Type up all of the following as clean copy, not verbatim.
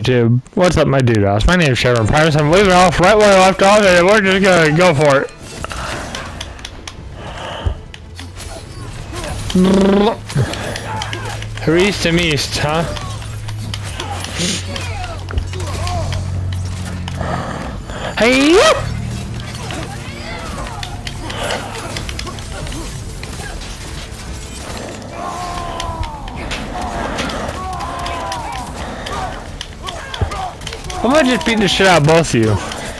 YouTube? What's up, my dude-ass? My name is Sharon Primus. I'm leaving off right where I left off, and we're just gonna go for it. East to east, huh? Hey! I'm gonna just beat the shit out of both of you.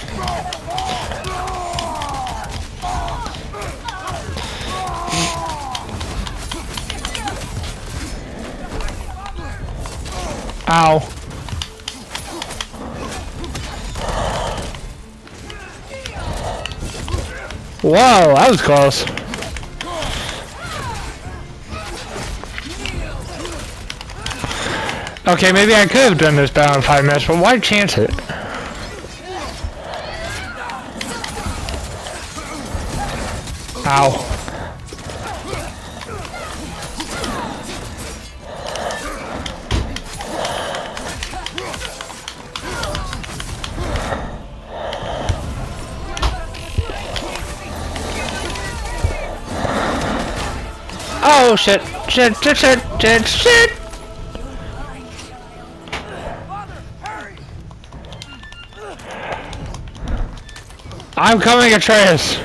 Ow. Whoa, that was close. Okay, maybe I could have done this battle in 5 minutes, but why chance it? Ow. Oh shit, shit, shit, shit, shit, shit! I'm coming, Atreus!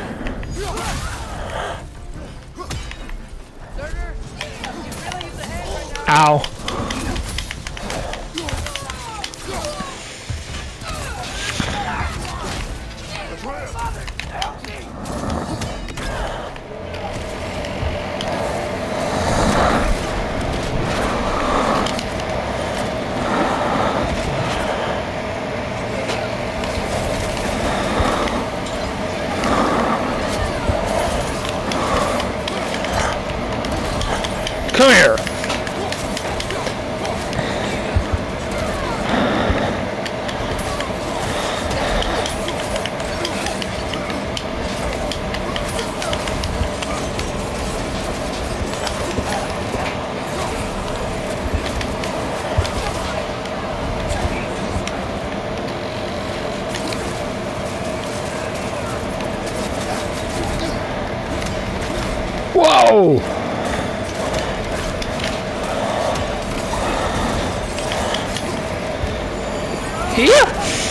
Ow. Come here. Whoa! Here.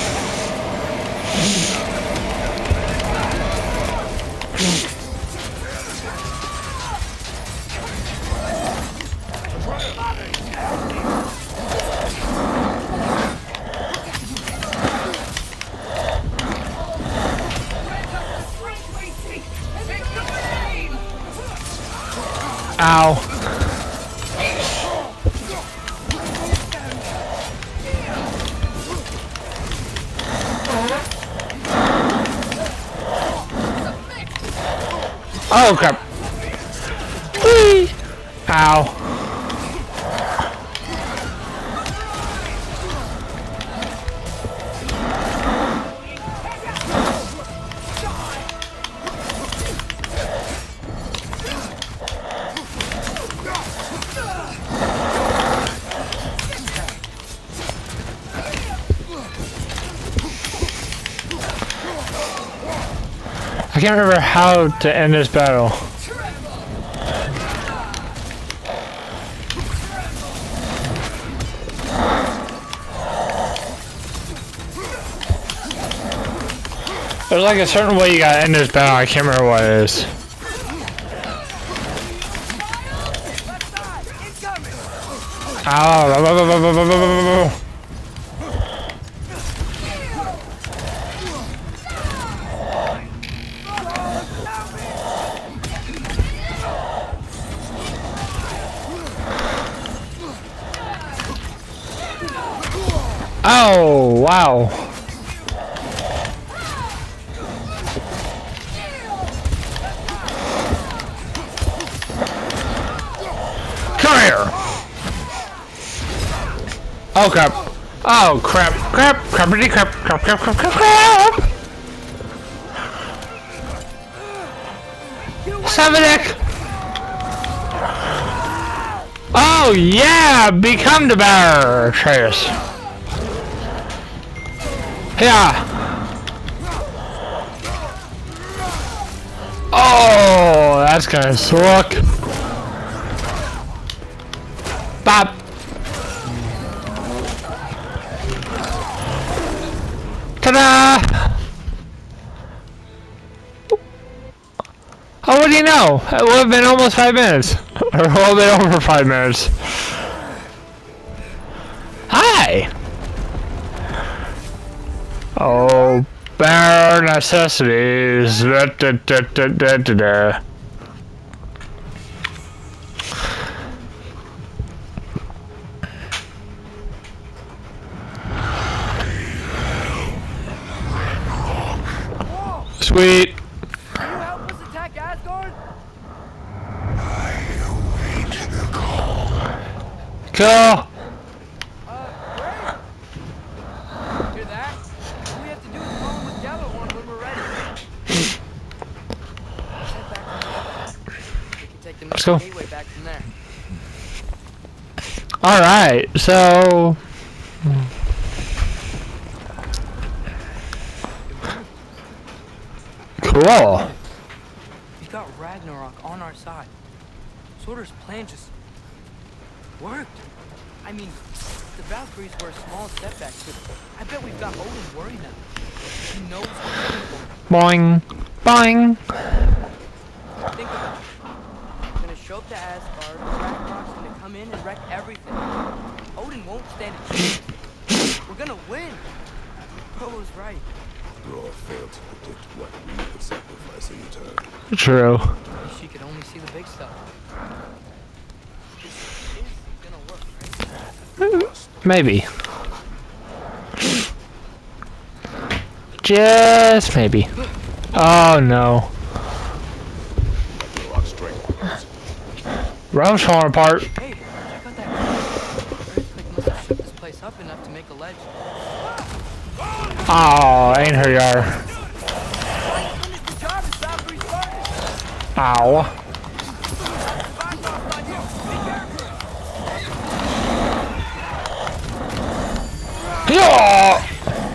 Ow. Oh crap! Whee! Ow! I can't remember how to end this battle. There's like a certain way you gotta end this battle, I can't remember what it is. Ow! Oh, wow. Come here. Oh, crap. Oh, crap. Crap. Crappity crap. Crap, crap, crap, crap, crap. Savinek. Oh, yeah. Become the bear, Atreus. Yeah. Oh, that's gonna suck. Bop. Ta-da! Oh, what do you know? It would have been almost 5 minutes. Or a little bit over 5 minutes. Hi! Oh, bare necessities. Da, da, da, da, da, da, da. Sweet. Can you help us attack Asgard? Cool. Great. Hear that? All we have to do is call him with Yellow when we're ready. Let's head back to the other. We can take the Let's go. gateway back from there. Alright, so... Cool. We've got Ragnarok on our side. Surtur's plan just worked. I mean, the Valkyries were a small setback, but I bet we've got Odin worried now. He knows we're coming for him. Boing. Boing. Think about it. We're gonna show up to Asgard, Ragnarok's gonna come in and wreck everything. Odin won't stand a chance. We're gonna win. Bro was right. Thor failed to predict what we would sacrifice in return. True. She could only see the big stuff. This is gonna work, right? Maybe. Just maybe. Oh no. Ragnarok's strength grows. Rome's falling apart. Hey, check out that earthquake must have shook this place up enough to make a ledge. Oh, ain't her yar. Finish the job and stop restarting. Ow. Yeah.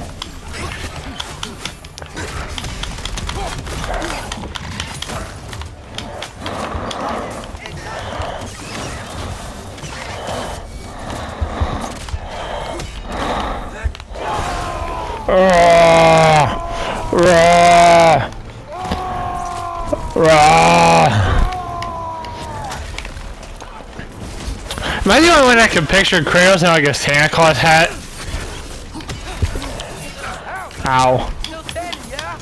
Am I the only one that can picture Kratos in like a Santa Claus hat? Ow. Still standing, yeah?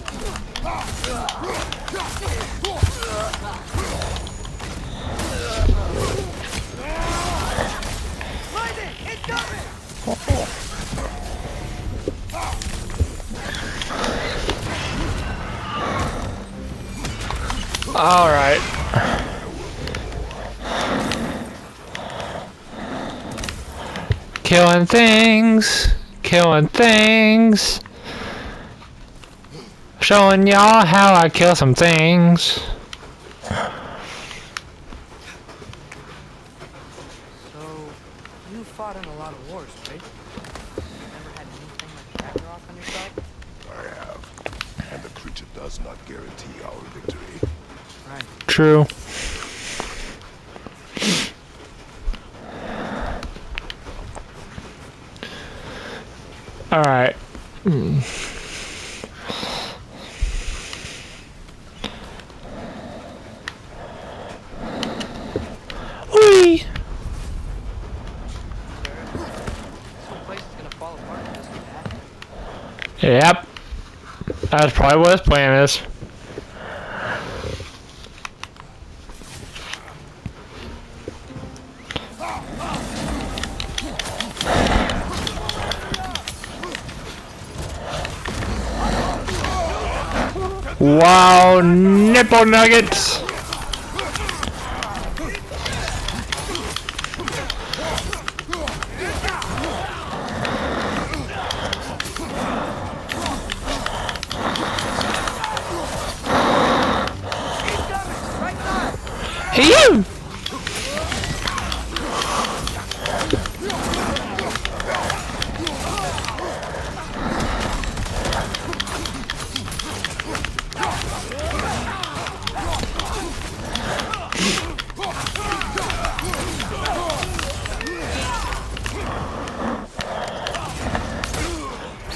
Lightning, incoming! All right. Killing things. Killing things. Showing y'all how I kill some things. So, you fought in a lot of wars, right? Never had anything like Ragnarok on your side? I have. And the creature does not guarantee our victory. Right. True. All right. Whee! This place is gonna fall apart if this keeps happening. Yep. That's probably what his plan is. Wow, nipple nuggets. Hey!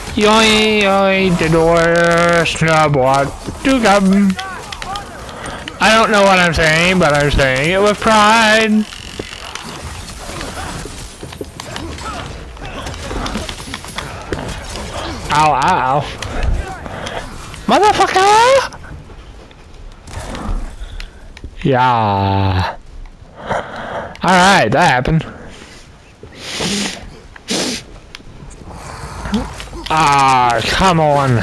Yoink, yoink, the door, snub, what to come. I don't know what I'm saying, but I'm saying it with pride. Ow, ow. Motherfucker! Yeah. Alright, that happened. Ah, come on.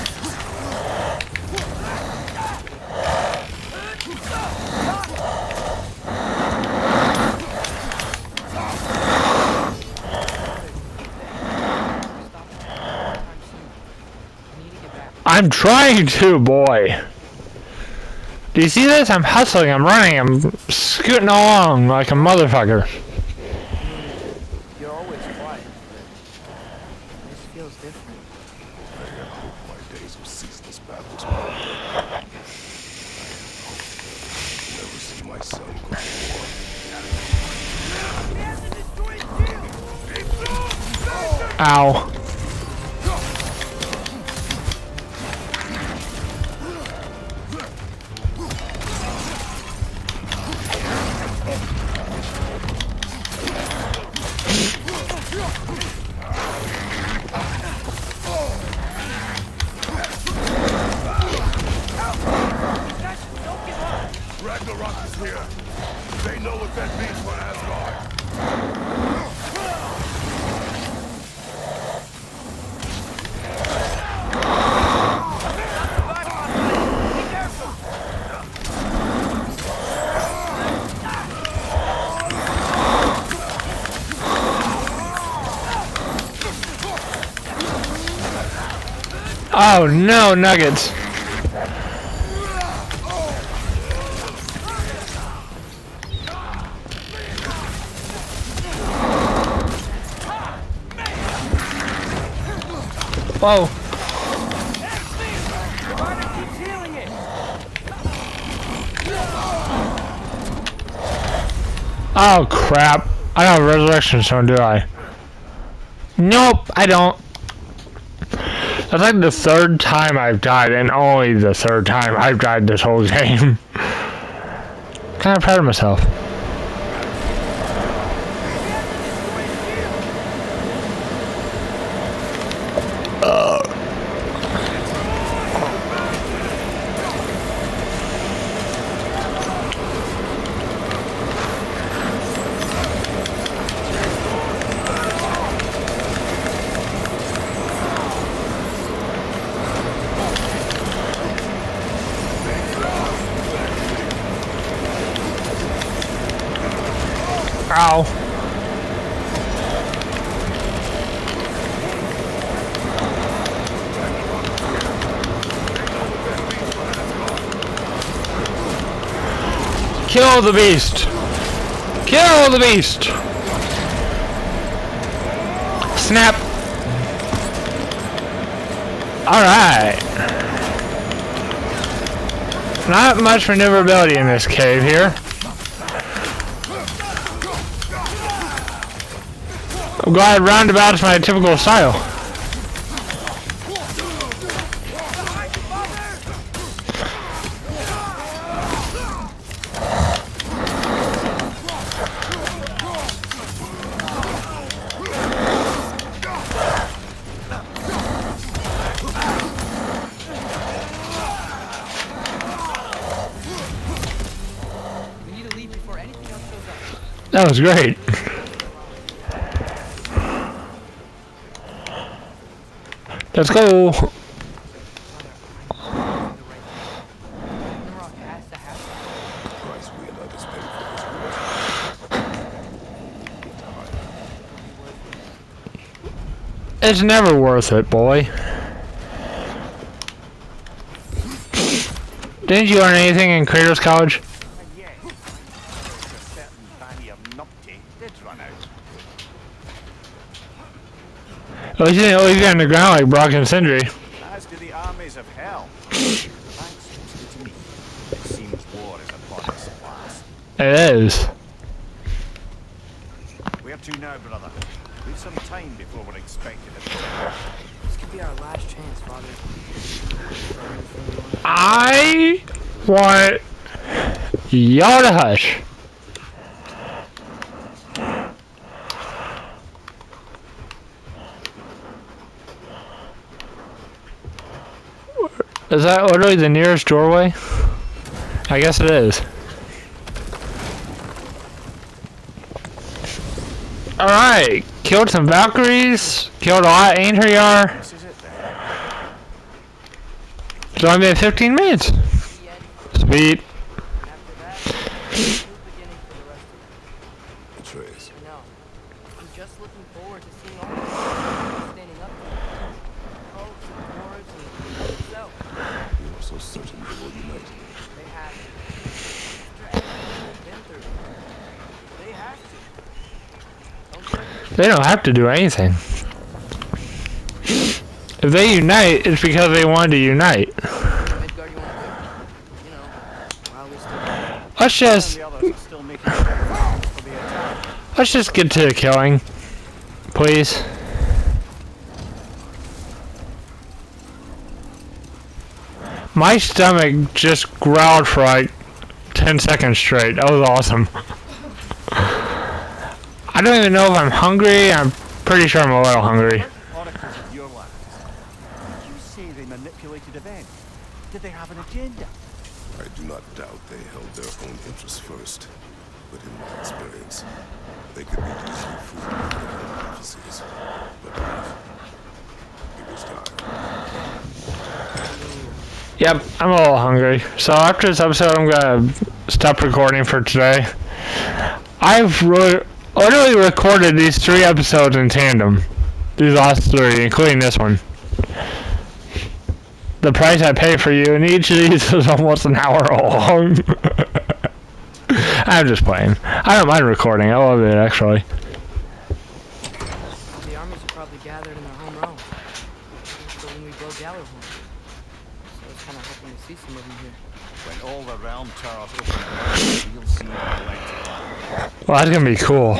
I'm trying to, boy. Do you see this? I'm hustling, I'm running, I'm scooting along like a motherfucker. You're always quiet. This feels different. I had hoped my days of ceaseless battles were over. Never see my son go to war. Ow. Ragnarok is here. They know what that means for Asgard. Oh no, nuggets. Whoa. Oh crap. I don't have resurrection stone, do I? Nope, I don't. That's like the third time I've died, and only the third time I've died this whole game. Kind of proud of myself. Ow. Kill the beast! Kill the beast! Snap! Alright. Not much maneuverability in this cave here. I'm glad roundabout is my typical style. We need to leave before anything else shows up. That was great. Let's go. Ragnarok has to happen. Price we and others pay for this. It's never worth it, boy. Didn't you learn anything in Kratos College? Yes, a certain barrier numpty did run out. Oh, he didn't always get on the ground like Brock and Sindri. As do the armies of hell. Thanks mostly to me. It seems war is upon us at last. It is. Where to now, brother? We've some time before we're expected at the town. This could be chance, Father. Is there anything you want to I want y'all to hush. Is that literally the nearest doorway? I guess it is. Alright, killed some Valkyries, killed a lot of Einherjar. This is it then. It's only been 15 minutes. see yet? Sweet. After that, new beginning for the rest of it. Atreus, I know. I'm just looking forward to seeing all the people standing up to it. Elves and dwarves and yourself. you are so certain they will unite. They have to. After everything we've been through. They have to. Don't you agree? They don't have to do anything. If they unite, it's because they wanted to unite. Midgard, you want to do? You know, while we still can. Let's just And the others are still making preparations for the attack. let's just get to the killing, please. My stomach just growled for like 10 seconds straight. That was awesome. I don't even know if I'm hungry. I'm pretty sure I'm a little hungry. Oracles of your land. You say they manipulated events. Did they have an agenda? I do not doubt they held their own interests first. But in my experience, they could be easily fooled by their own prophecies. But it was time. Yep, I'm a little hungry. So after this episode, I'm gonna stop recording for today. I've literally recorded these 3 episodes in tandem. These last 3, including this one. The price I pay for you, and each of these is almost an hour long. I'm just playing. I don't mind recording. I love it, actually. The armies are probably gathered in their home realm. So when we blow Gallerhorn. So I was kind of hoping to see some of them here. When all the realm towers open, you'll see plenty. Well, that's gonna be cool.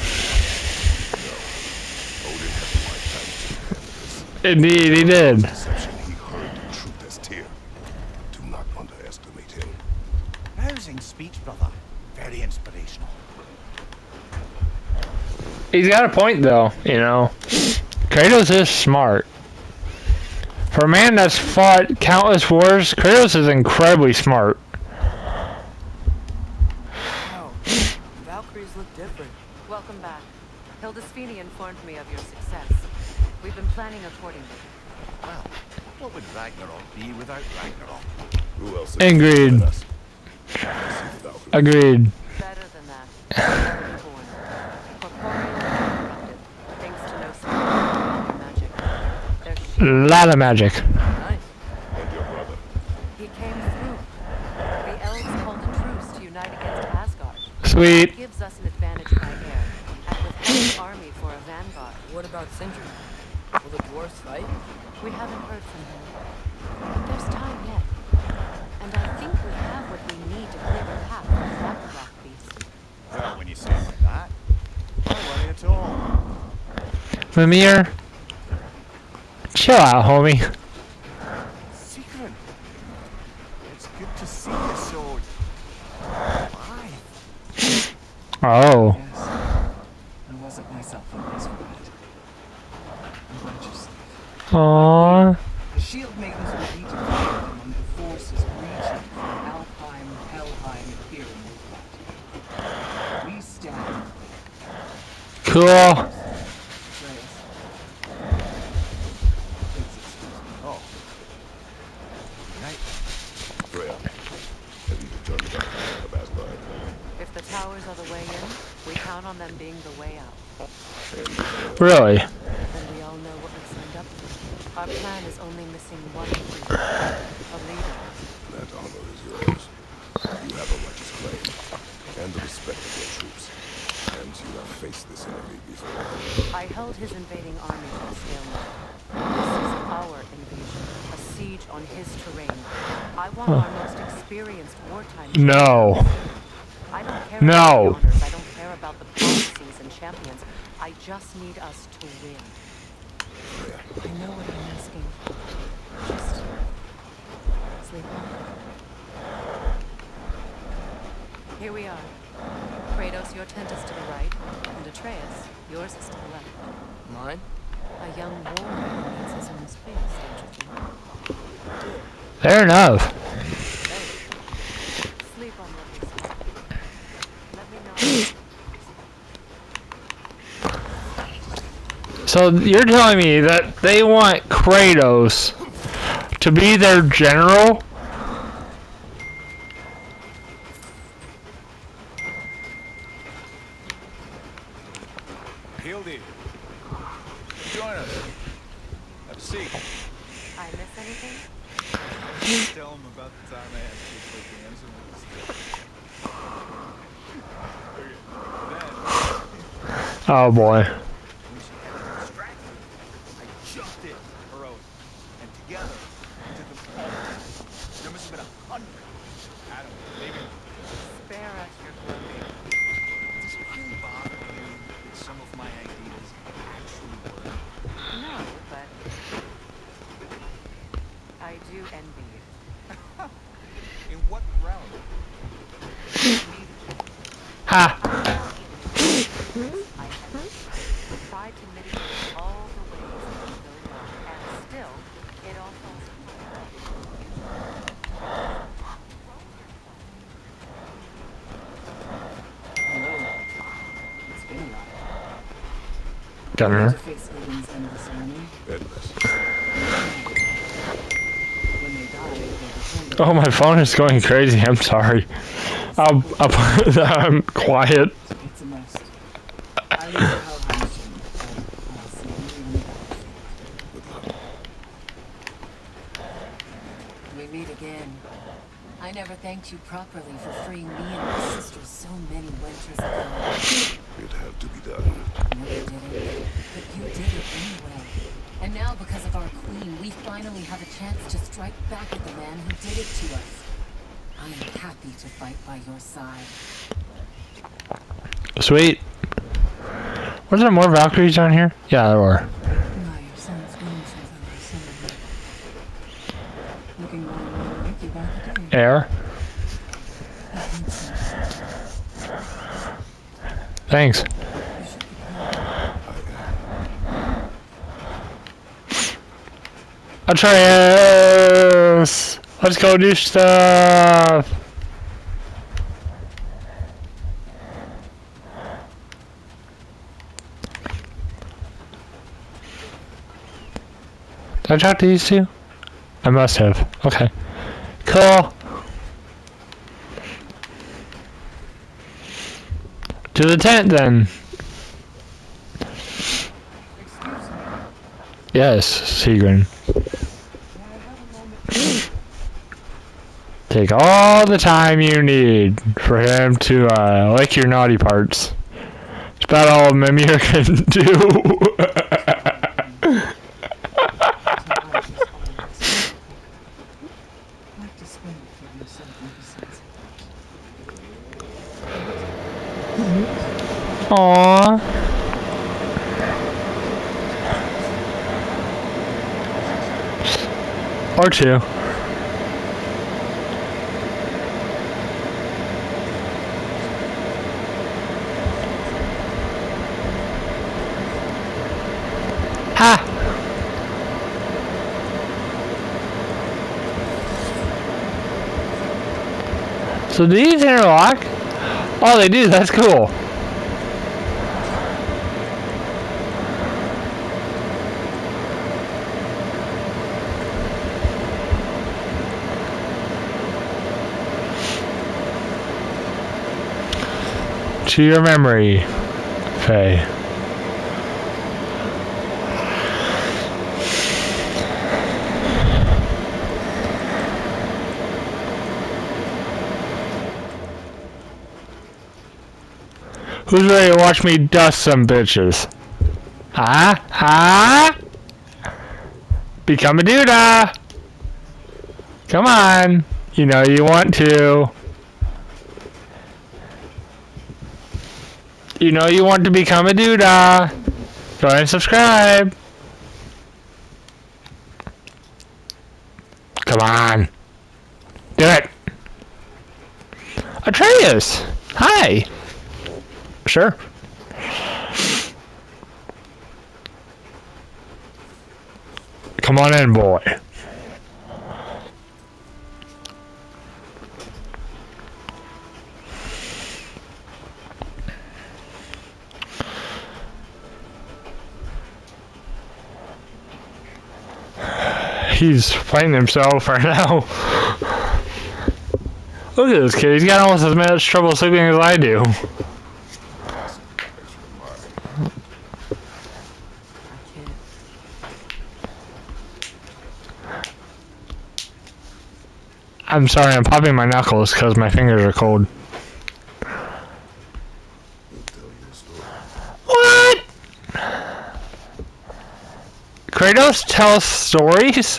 Odin had a lifetime to prepare for this. Indeed, he did. Deception he heard the truth as tear. Do not underestimate him. Rousing speech, brother. Very inspirational. He's got a point, though, you know. Kratos is smart. For a man that's fought countless wars, Kratos is incredibly smart. Wow. Valkyries look different. Welcome back. Hildisvini informed me of your success. We've been planning accordingly. Well, what would Ragnarok be without Ragnarok? Who else? Agreed. than us? Agreed. Better than that. Reborn. Corporeal and corrupted. Thanks to no sign of magic. Their shield, Lot of magic. Nice. And your brother. he came through. The elves called a truce to unite against Asgard. Sweet. It gives us an advantage by air, and with Hell's army for a vanguard. What about Sindri? Will the dwarves fight? We haven't heard from him. But there's time yet. And I think we have what we need to clear a path for the Ragnarok beast. Well, when you say it like that, don't worry at all. Mimir. Chill out, homie. Secret. It's good to see you so alive. Oh. Yes. I wasn't myself on this ride. I'm glad you're safe. Aww. The shield maidens will be divided among the forces reaching from Alfheim, Helheim, here in Midgard. We stand. Cool. Atreus. Please excuse me. Oh. Right. Freya, have you determined the path of Asgard? If the towers are the way in, we count on them being the way out. Really? Then we all know what we've signed up for. Our plan is only missing one ingredient. A leader. That honor is yours. You have a righteous claim, and the respect of your troops. And you have faced this enemy before. I held his invading army to a stalemate. This is our invasion, a siege on his terrain. I want our most experienced wartime. No. I don't care No. about the honors. I don't care about the policies and champions. I just need us to win. Freya, I know what I'm asking. Here we are. Kratos, your tent is to the right, and Atreus, yours is to the left. Mine? A young warrior needs his own space, don't you think? Fair enough. Sleep on what you sleep. Let me know. So you're telling me that they want Kratos to be their general? Hildy, join us. Have a seat. I miss anything? Tell them about the time I asked you for the answer. Then, Oh boy. when she had me distracted, I jumped in, heroic, and together we took them all down. There must have been 100. Adam, maybe. Spare us your glory. Does it really bother you that some of my ideas actually work? No, but I do envy you. In what realm? Ha! I have tried to mitigate all the ways that can go wrong, and still, it all falls apart. Hello. It's been a while. Gunner. To face Odin's endless army. Endless. When they die, they return. Oh, my phone is going crazy. I'm sorry. I'm quiet. It's a must. I leave the Helheim soon, but I'll see you on the battlefield. We meet again. I never thanked you properly for freeing me and my sister so many winters ago. It had to be done. No, you didn't. But you did it anyway. And now, because of our queen, we finally have a chance to strike back at the man who did it to us. I am happy to fight by your side. Sweet. Was there more Valkyries down here? Yeah, there were. Now your son's gone since I last saw him. Looking more and more like you by the day. Air. That means so. Thanks. You should be proud. Atreus! Let's go do stuff! Did I talk to these two? I must have. Okay. Cool. To the tent then. Yes, Sigrid. Take all the time you need for him to lick your naughty parts. It's about all Mimir can do. Like to spend it for yourself and besides. Aww. Or two. Ha! So do these interlock? Oh, they do. That's cool. To your memory, Faye. Who's ready to watch me dust some bitches? Ah? Ah? Become a duda! Come on! You know you want to. You know you want to become a duda. Go ahead and subscribe. Come on. Do it. Atreus! Hi! Sure. Come on in, boy. He's fighting himself right now. Look at this kid. He's got almost as much trouble sleeping as I do. I'm sorry, I'm popping my knuckles because my fingers are cold. What? Kratos tells stories?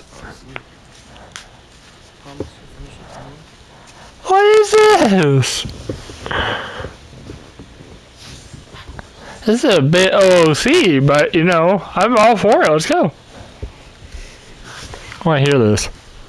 What is this? This is a bit OOC, but you know, I'm all for it. Let's go. I want to hear this.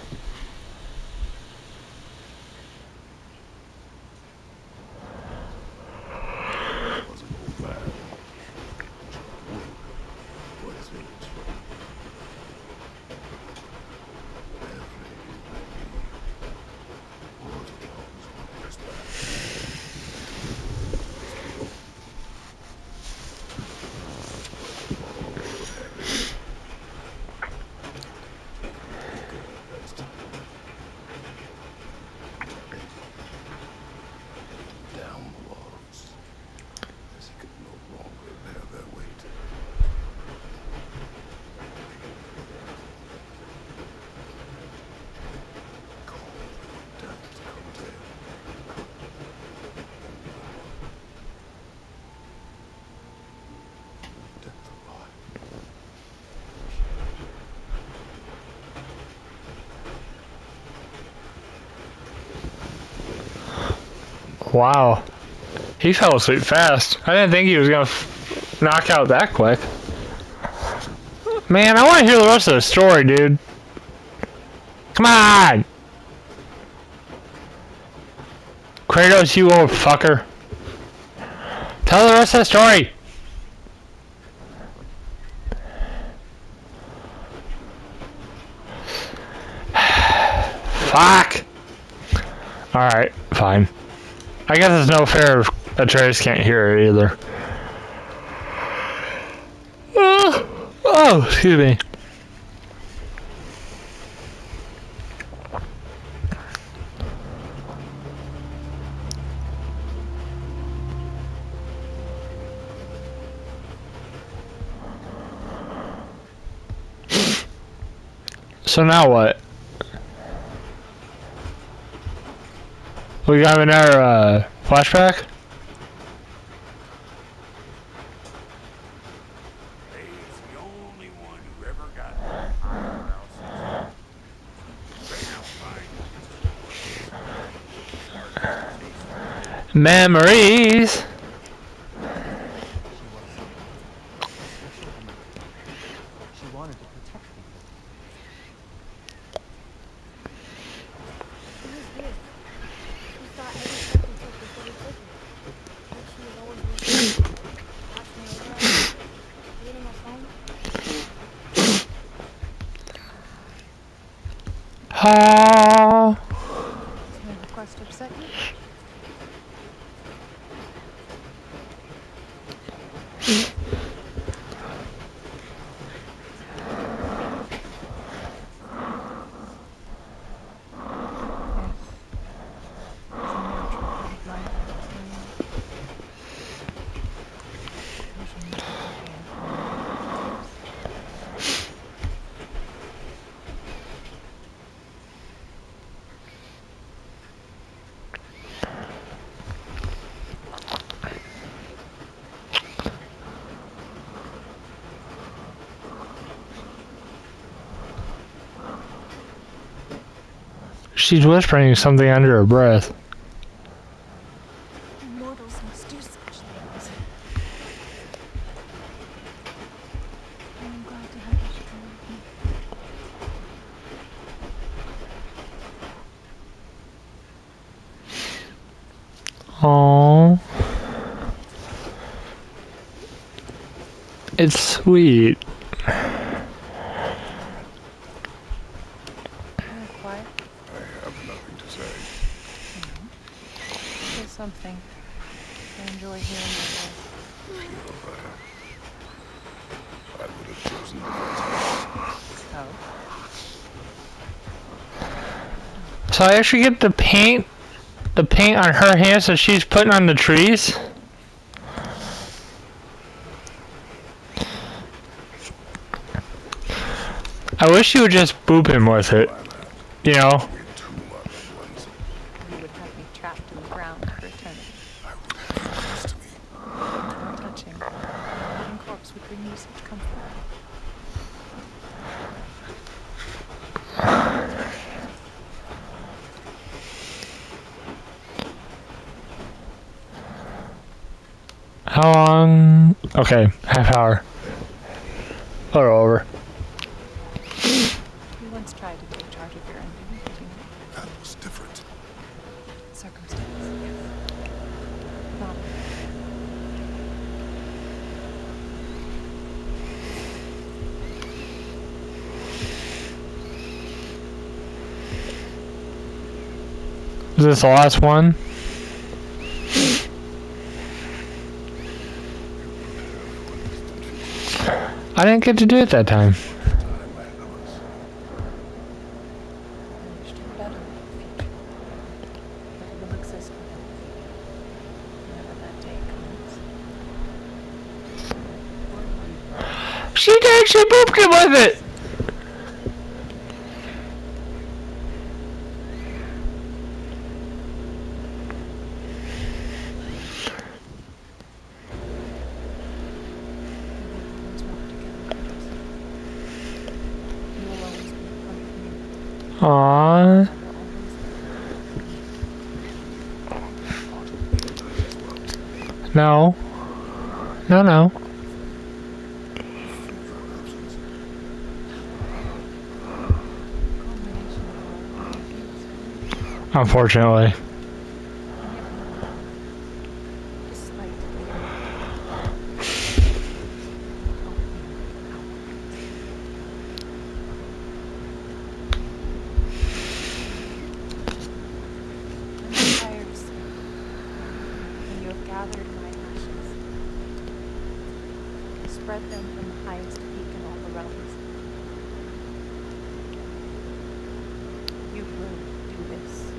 Wow. He fell asleep fast. I didn't think he was going to knock out that quick. Man, I want to hear the rest of the story, dude. Come on! Kratos, you old fucker. Tell the rest of the story! Fuck! Alright, fine. I guess it's no fair if Atreus can't hear it either. Oh, excuse me. So now what? We got another flashback? He's the only one who ever got Memories! She wanted to protect people. Ha! Can I request upset you? She's whispering something under her breath. Mortals must do such things. I'm glad to have you strong with me. It's sweet. Quiet. I have nothing to say. Say something. I enjoy hearing your voice. I would have chosen defense. Oh. So I actually get the paint on her hands that she's putting on the trees. I wish you would just boop him with it. You know? We're too much at once. You would have me trapped in the ground for eternity. I would have you close to me. No touching. A living corpse would bring you such comfort. How long? Okay, half hour. Or over. You once tried to take charge of your own dignity. That was different. Circumstance. Not Is this the last one? I didn't get to do it that time. Time ahead of us. I wish you better in the future. But it will exist without you. Whenever that day comes. She did, she booped him with it! Once walk together. You will always be a part of me. Aww. I will always No. No, no. culmination of all my feelings. Unfortunately. This light I'm tired of sleep. When you have gathered my ashes, spread them from the highest peak in all the realms. You will do this.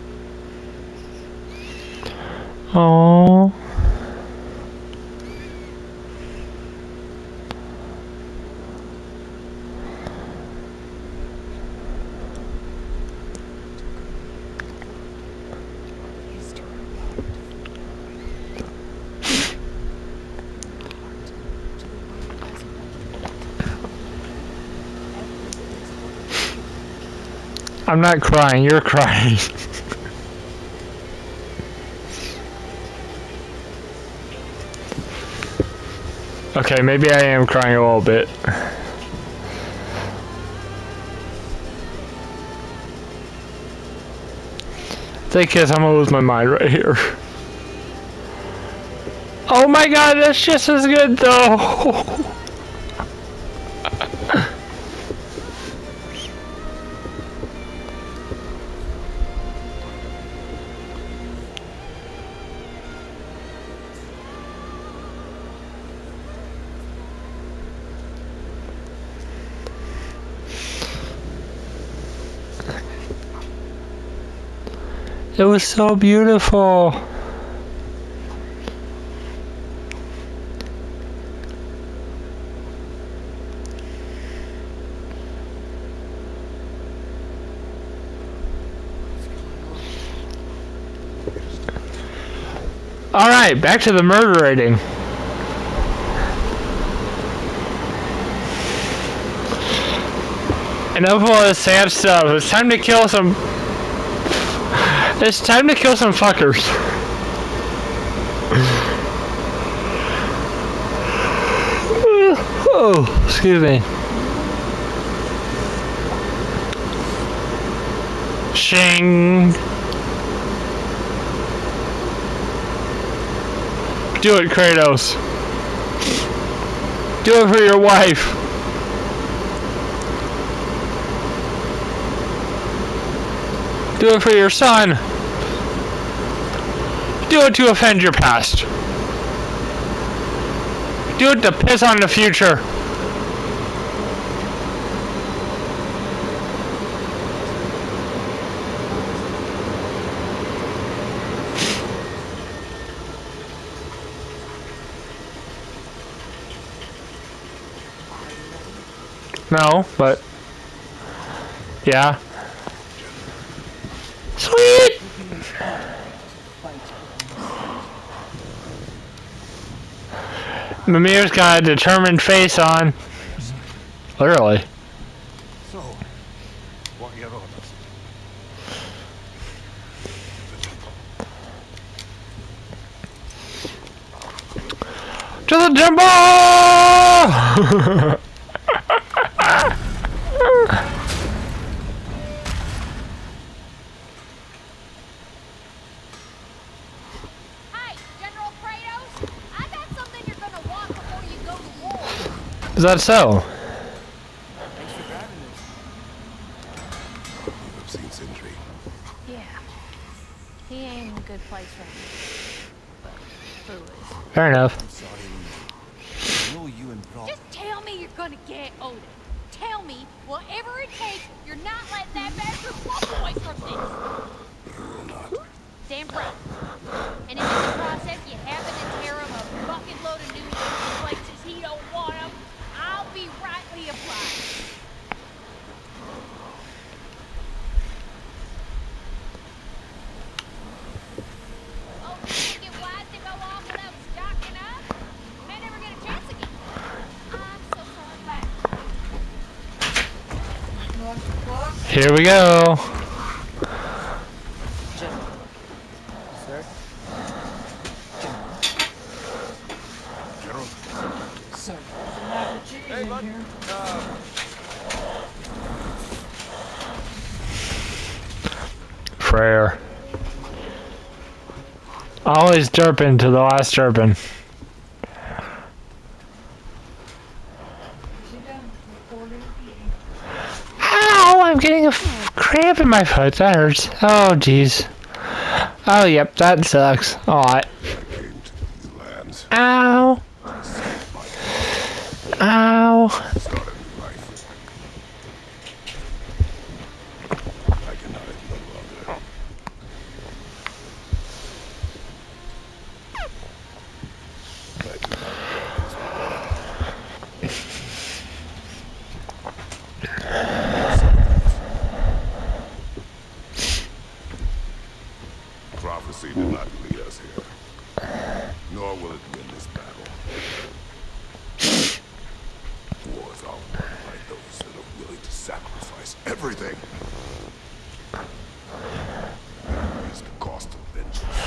Aww. Is to her loved. Heart to the one who hasn't Everything I'm not crying, you're crying. Okay, maybe I am crying a little bit. Take this, I'm gonna lose my mind right here. Oh my god, that's just as good though. It was so beautiful. Alright, back to the murder rating. Enough of all this sad stuff. It's time to kill some... It's time to kill some fuckers. Oh, excuse me. Shing. Do it, Kratos. Do it for your wife. Do it for your son. Do it to offend your past. Do it to piss on the future. No, but yeah. Sweet. Mimir's got a determined face on. Literally. So, what are your orders? To the temple! Is that so? Thanks for grabbing this. You have seen Sindri. Yeah. He ain't in a good place right now. But Boo is. Fair enough. I'm sorry, I know you and Brock. Just tell me you're gonna get Odin. Tell me, whatever it takes, you're not letting that bastard walk away from this. You will not. Damn right. And if in the process you happen to tear him a bucket load of news in places he don't want them, I'll be rightly obliged. Oh, you think it wise to go off without stocking up? You may never get a chance again. I'm so sorry. Here we go. Sir? General. Sir. Hey, bud. Freyr. Always derping to the last derping. Ow! I'm getting a cramp in my foot. That hurts. Oh, jeez. Oh, yep, that sucks a lot. Gained lands. Ow! Ow! Start a new life. I can hide no longer. I do not Prophecy did not lead us here, nor will it win this battle. Wars are won by those that are willing to sacrifice everything. That is the cost of vengeance.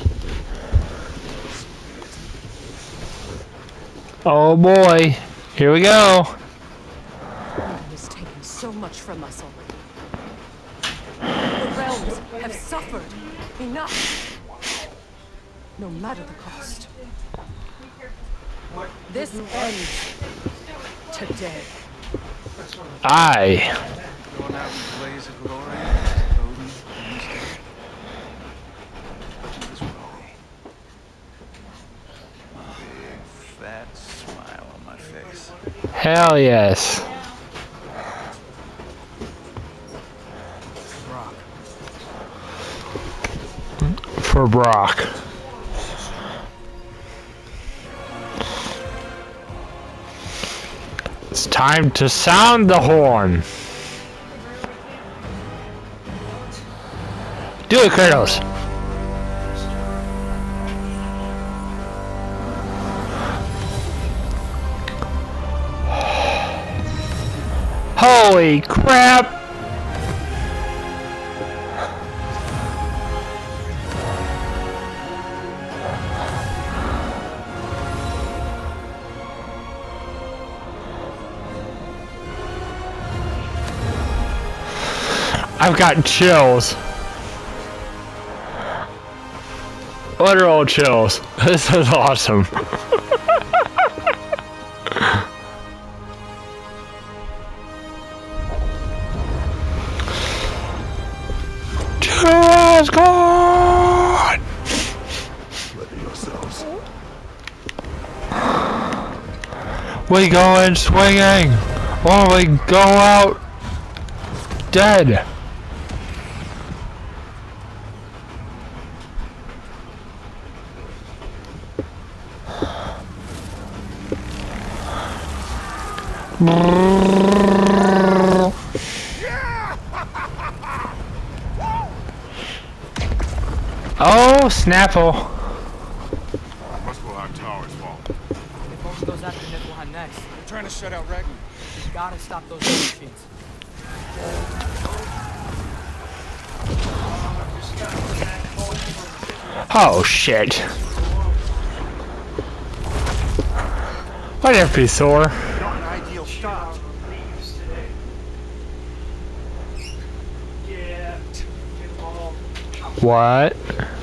Oh boy. Here we go. Odin has taken so much from us already. The realms have suffered enough. No matter the cost. This ends today. Aye. Going out in a blaze of glory, Odin and his day. This way. Big, fat smile on my face. Hell yes. Brock. For Brock. It's time to sound the horn. Do it, Kratos. Holy crap! I've got chills. Literal chills. This is awesome. was gone! Ready yourselves. We go in swinging, or we go out dead. Oh, Snapple. Muspelheim Tower's fault. If only goes after Niflheim next. They're trying to shut out Ragnar. We gotta stop those machines. Oh, shit. Why'd it be sore? Not an ideal start. What?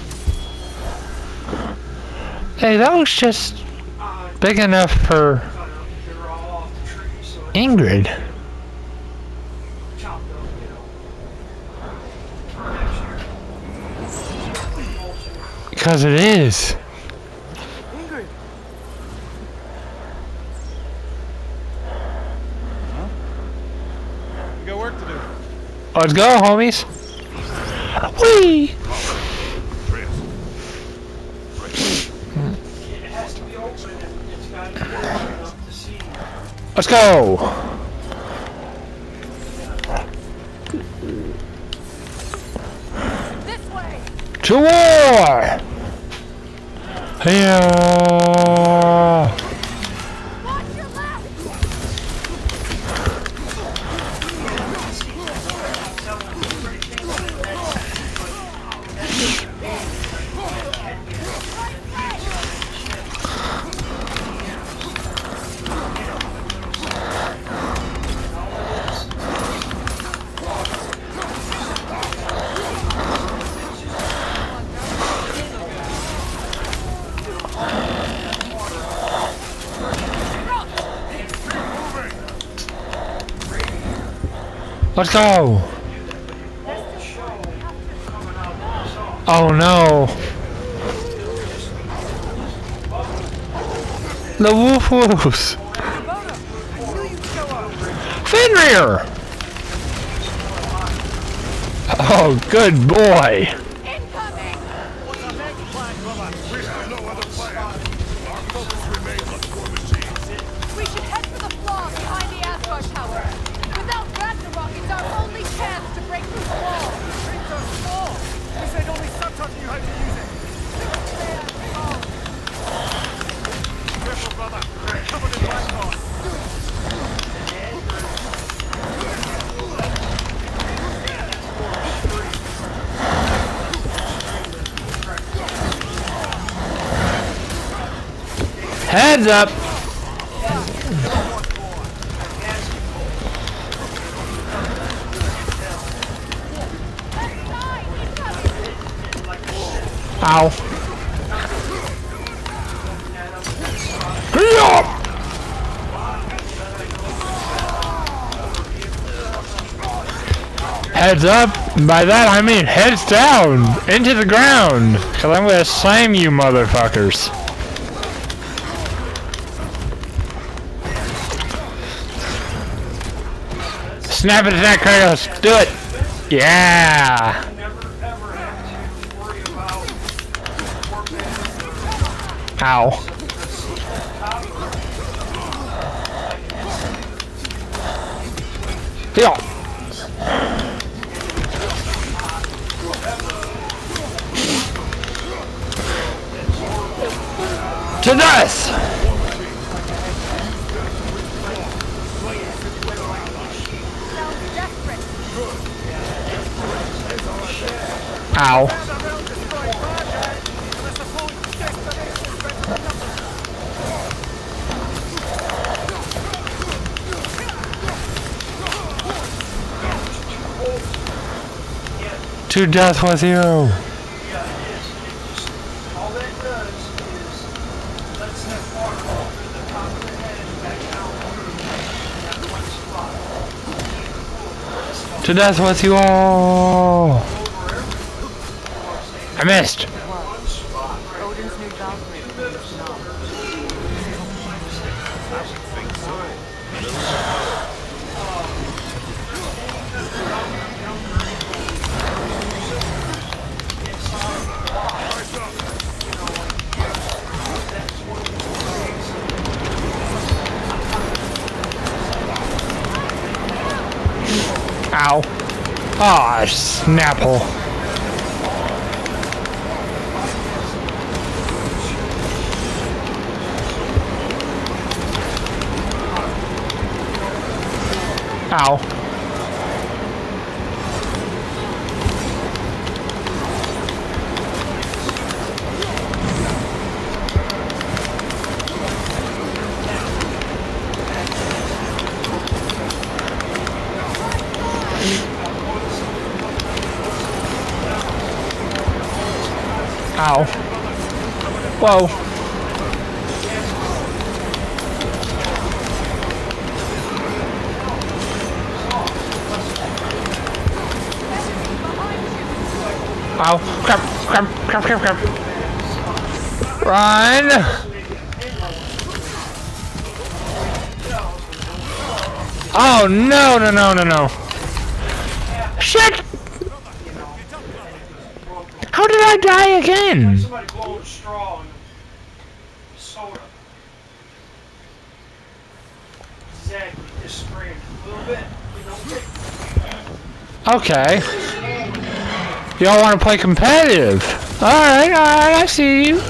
Hey, that was just big enough for Ingrid. Because it is. Ingrid! We got work to do. Let's go, homies. Whee! Let's go. This way! To war! Yeah. Watch your left! Let's go. Oh no. The woof woofs. Fenrir. Oh, good boy. Incoming! We have no other plan. Our focus remains on core machines. We should head for the flaw behind the Asgard Tower. Without Ragnarok, it's our only chance to break through the wall. Things are small. You said only sometimes you had to use it. Careful, brother. They're covered in black moss. Heads up. Ow. Heads up. By that I mean heads down into the ground. Cause I'm gonna slam you motherfuckers. Snap it attack, Kratos. Do it. Yeah. Ow. Yeah. To death! Ow. To death with you! To death with you all! I missed. Odin's new Valkyrie is not. I would think so. Ow. Aw, Snapple. Ow. Ow. Whoa. Ow. Crap, crap, crap, crap, crap. Run! Oh, no, no, no, no, no. Shit! How did I die again? Somebody blowing straw in soda. Exactly, just spraying a little bit. Okay. Y'all want to play competitive? Alright, I see you. Odin's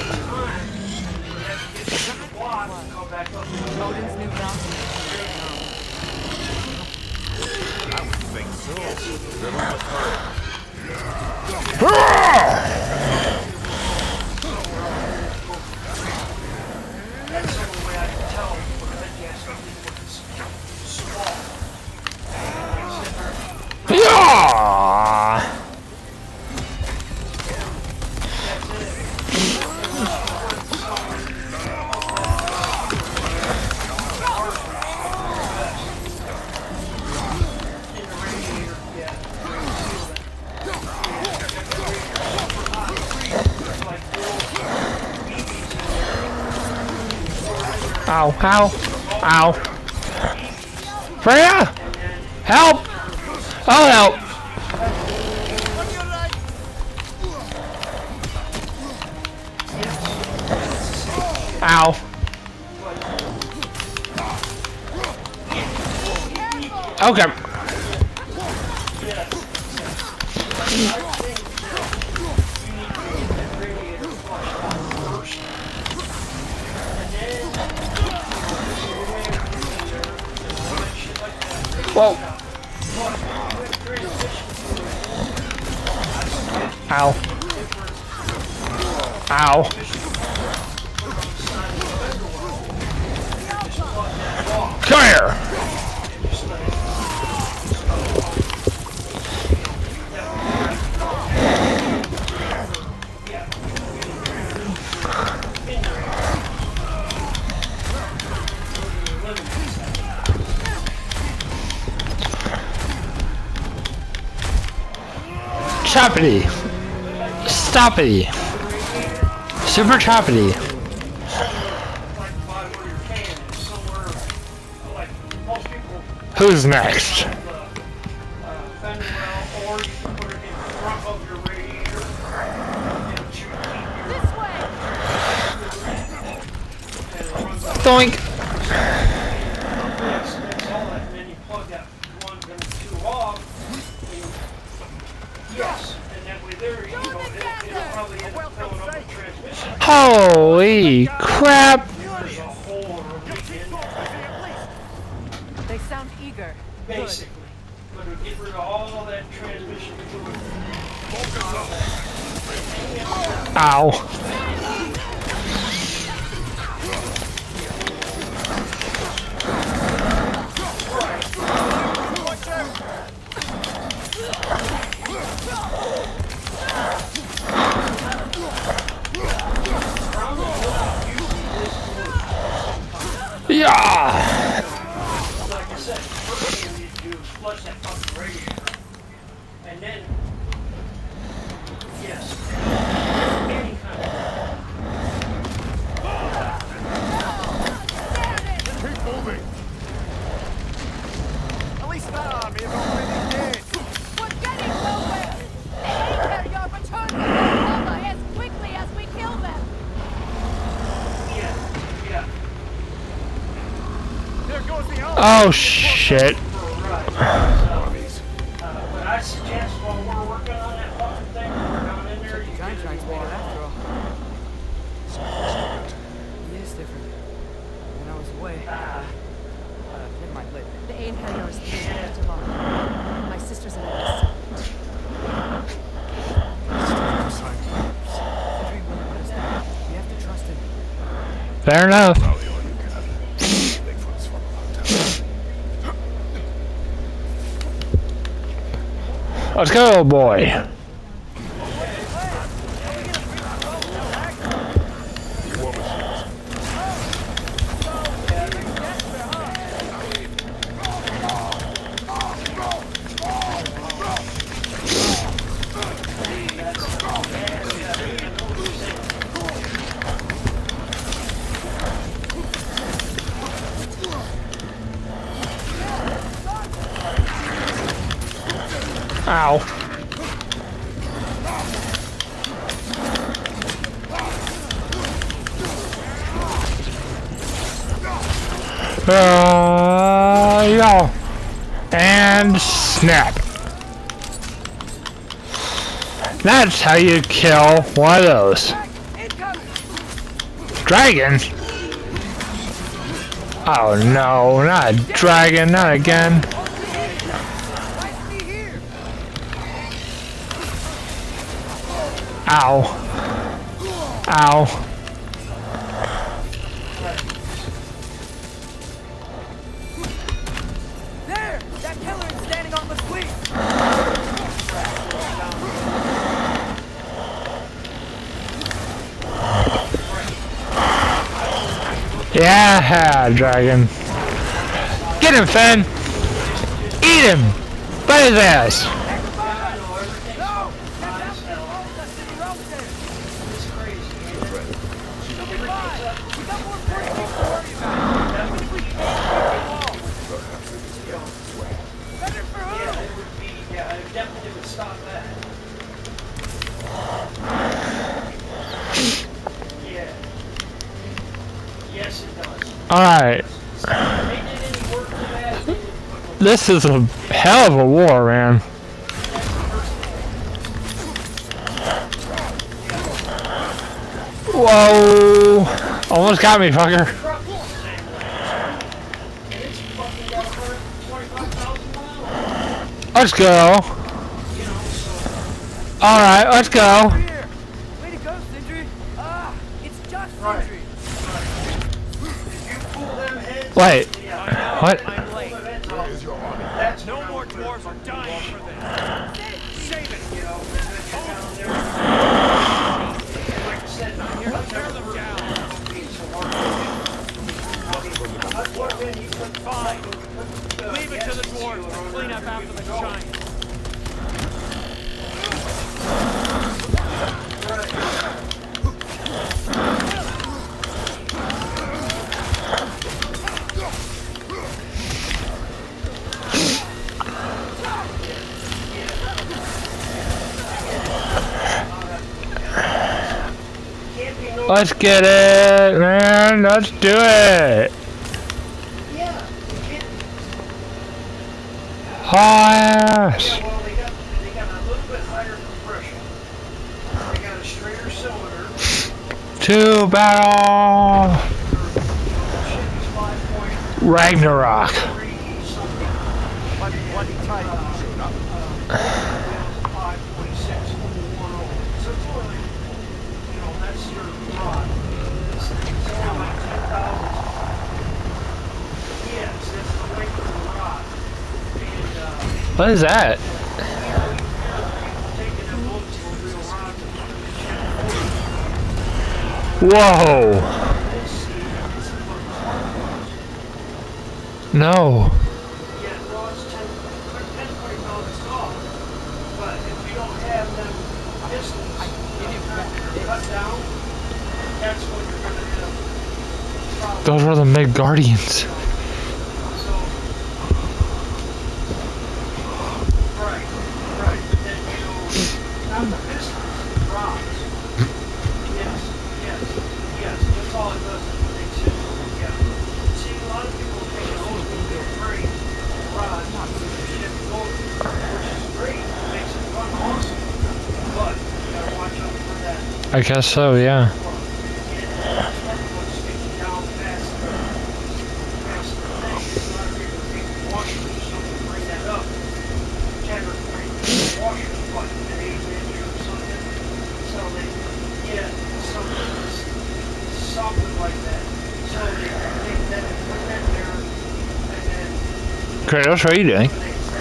new Valkyrie. I would think so. Then we must hurry. That's the only way I can tell what that gas is small. Yeah! Ow, ow, ow. Freya! Help! Oh, help! Ow. Okay. Whoa. Ow. Ow. Come here. Choppity. Stoppity. Super choppity. Who's next? Doink. Holy crap! They sound eager. Basically. But it'll get rid of all that transmission fluid. Ow. Yeah. Like I said, the first thing you need to do is flush that fucking radiator. And then, yes. Oh shit. But I suggest while we're working on that fucking thing, we're going in there. You Giant Giant's made it after all. He is different. When I was away. Never mind, later. The Einherjar is the of Devon. My sister's in Abyss. Sentry won't let us down. We have to trust him. Fair enough. Rally all you can. Bigfoot's from Montana. Let's go, boy. War machines. Ow. Yeah. And snap. That's how you kill one of those. Dragon? Oh no, not a dragon, not again. Ow. Ow. There! That killer is standing on the fleet! Yeah, dragon. Get him, Finn! Eat him! Bite his ass! Yeah, it definitely would stop that. Yeah. Yes, it does. Alright. They did any work for that. This is a hell of a war, man. Whoa! Almost got me, fucker. Let's go. Alright, let's go. Here! Way to go, Sindri! Ah! It's just Sindri! Wait. What? That's no more dwarves are dying for this. Save it, you know. Tear them down. Fine. Leave it to the dwarves to clean up after the giants. Let's get it, man. Let's do it. Yes. Well, they got a little bit higher compression. They got a straighter cylinder. Two barrel. Chevy's 5.3 Ragnarok. something. Plenty tight. 5.6. So it's only, you know, that's your rod. This thing's only like 10,000. Yes, that's the weight of the rod. And, What is that? taking a boat to a real rod. Whoa. No. Yeah, well, it's 10, 20 pounds tall. But if we don't have them pistons cut down, that's when you're going to have problems. Those are the Midgardians. So, right. But then not the pistons, rods. Yes. That's all it does is it makes it, yeah. See, a lot of people think, oh, I guess so, yeah. Kratos, what are you doing?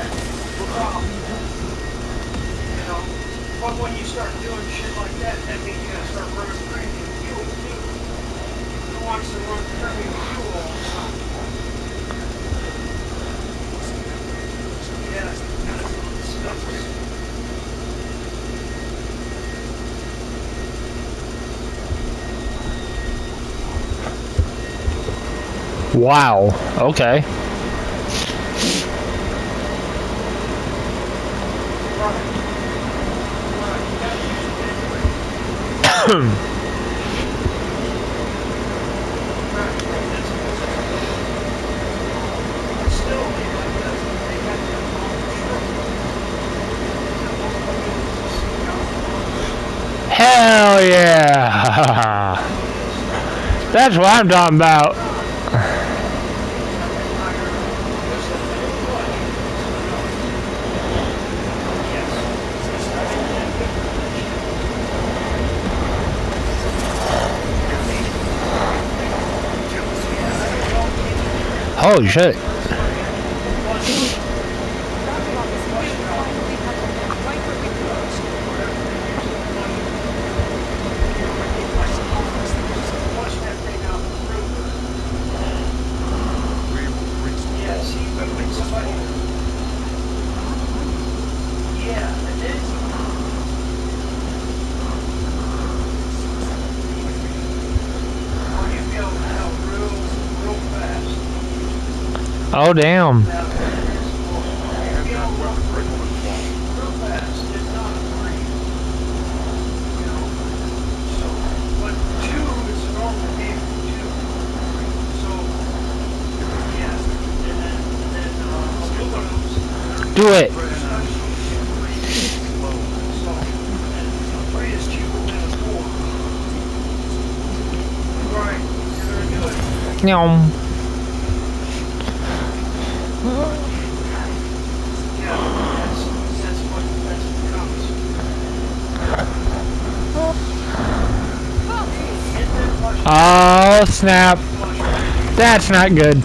But when you start doing shit like that, that means you gotta start running premium fuel too. Who wants to run premium fuel all the time? Yeah. Wow. Okay. Hell yeah! That's what I'm talking about. Holy shit. Oh damn. Do it. Nyom. Oh snap. That's not good.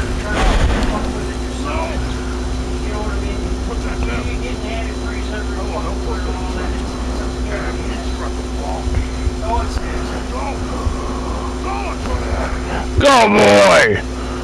Go boy!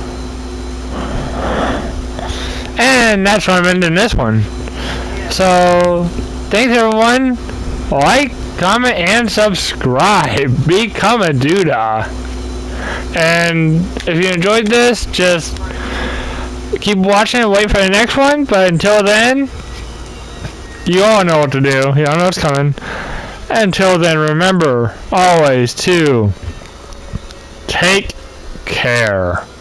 And that's why I'm ending this one. So, thanks everyone. Like, comment, and subscribe. Become a Duda. And if you enjoyed this, just keep watching and wait for the next one. But until then, you all know what to do. You all know what's coming. Until then, remember always to take care.